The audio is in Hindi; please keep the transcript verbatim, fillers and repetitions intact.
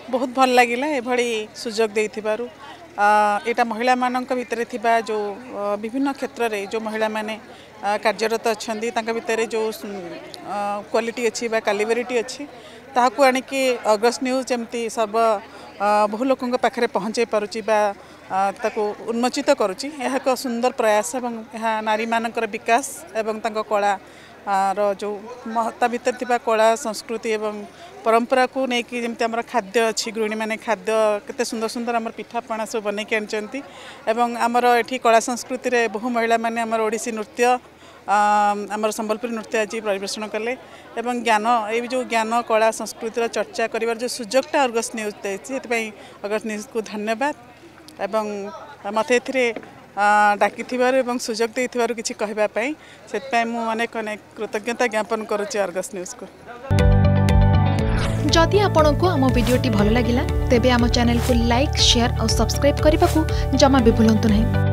बहुत भल लगिला एभली सुजोग देथिबारु एटा महिला मानक भितर थिबा जो विभिन्न क्षेत्र रे जो महिला माने कार्यरत अच्छी तांका भितर जो क्वालिटी अच्छी बा क्यालिबरिटी अच्छी ताहाकु आनिकी अगस्ट न्यूज जमती सर्व बहु लोकों पाखे पहुँचे पारुची बा ताको उन्मोचित करुची यह एक सुंदर प्रयास एवं यह नारी मानकर विकास एवं तांको कला रो जो महत्ता भितर थिबा कला संस्कृति एवं परंपरा को लेकिन जमती आम खाद्य अच्छी गृहिणी मैंने खाद्य केते सुंदर सुंदर आम पिठापणा सब बनई आनी एवं आमर एठी कला संस्कृति रे बहु महिला माने आमर ओडिसी नृत्य आमर संबलपुरी नृत्य आज परिवेषण कले एवं ज्ञान ये जो ज्ञान कला संस्कृतिर चर्चा कर जो सुजोगटा अगस्ट न्यूज देती अगस्ट न्यूज को धन्यवाद एवं मत ए डाकी एवं सुजोग देथिबारु किछि कहबापई सेतपई मु अनेक अनेक कृतज्ञता ज्ञापन करुछि अगस्ट न्यूज को। जदि आपंक आम भिडी भल लगा तेब आम चैनल को लाइक शेयर और सब्सक्राइब करने को जमा भी भूलु नहीं।